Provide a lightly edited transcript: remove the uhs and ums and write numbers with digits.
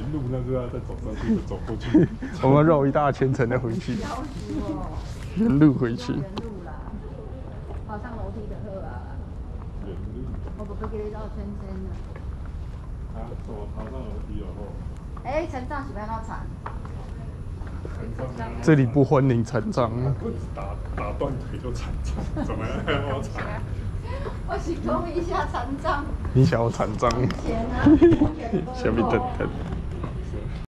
路，那是要再走上去，走过去。 我们绕一大圈才能回去。原路回去。 原路啦，爬上楼梯的好啊。 原路。 我不给你绕圈圈了。 啊，怎么爬上楼梯了后？ 哎，成长是要哪产？ 这里不欢迎残障。 不止打断腿就残障，怎么样还要残？ 我形容一下残障。 你想要残障？ 钱啊！ 下面等等。